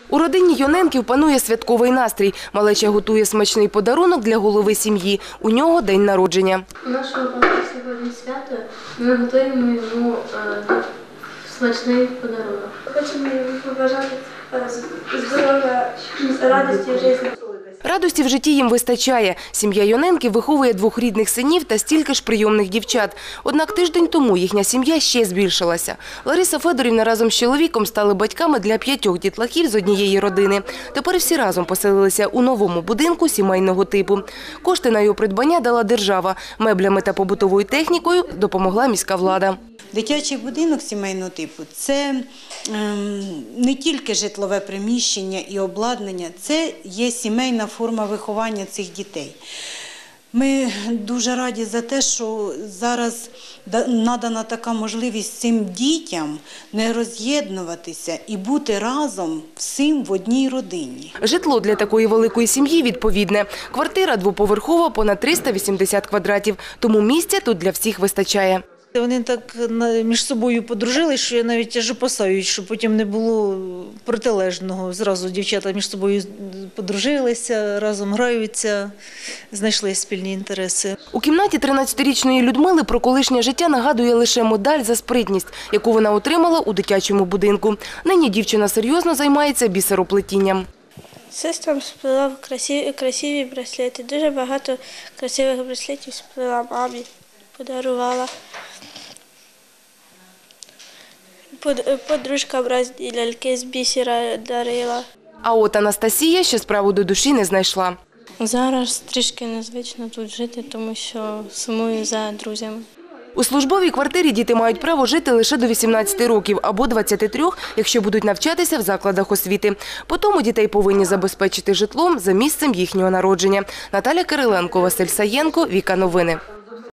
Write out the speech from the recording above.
У родині Йоненків панує святковий настрій. Малеча готує смачний подарунок для голови сім'ї. У нього день народження. У нашого папи сьогодні свято. Ми готуємо йому смачний подарунок. Хочемо йому побажати здоров'я, радості в житті. Радості в житті їм вистачає. Сім'я Йоненків виховує 2 рідних синів та стільки ж прийомних дівчат. Однак тиждень тому їхня сім'я ще збільшилася. Лариса Федорівна разом з чоловіком стали батьками для 5 дітлахів з однієї родини. Тепер всі разом поселилися у новому будинку сімейного типу. Кошти на його придбання дала держава. Меблями та побутовою технікою допомогла міська влада. Дитячий будинок сімейного типу – це не тільки житлове приміщення і обладнання, це є сімейна форма виховання цих дітей. Ми дуже раді за те, що зараз надана така можливість цим дітям не роз'єднуватися і бути разом всім в одній родині. Житло для такої великої сім'ї відповідне. Квартира двоповерхова, понад 380 квадратів. Тому місця тут для всіх вистачає. Вони так між собою подружилися, що я навіть аж опасаюсь, щоб потім не було протилежного. Зразу дівчата між собою подружилися, разом граються, знайшли спільні інтереси. У кімнаті 13-річної Людмили про колишнє життя нагадує лише медаль за спритність, яку вона отримала у дитячому будинку. Нині дівчина серйозно займається бісероплетінням. Сестрам сплела красиві браслети. Дуже багато красивих браслетів сплела мамі, подарувала. Подружкам різні ляльки з бісера дарила. А от Анастасія ще справу до душі не знайшла. Зараз трішки незвично тут жити, тому що сумую за друзями. У службовій квартирі діти мають право жити лише до 18 років або 23, якщо будуть навчатися в закладах освіти. Потім дітей повинні забезпечити житлом за місцем їхнього народження. Наталя Кириленко, Василь Саєнко, Віка Новини.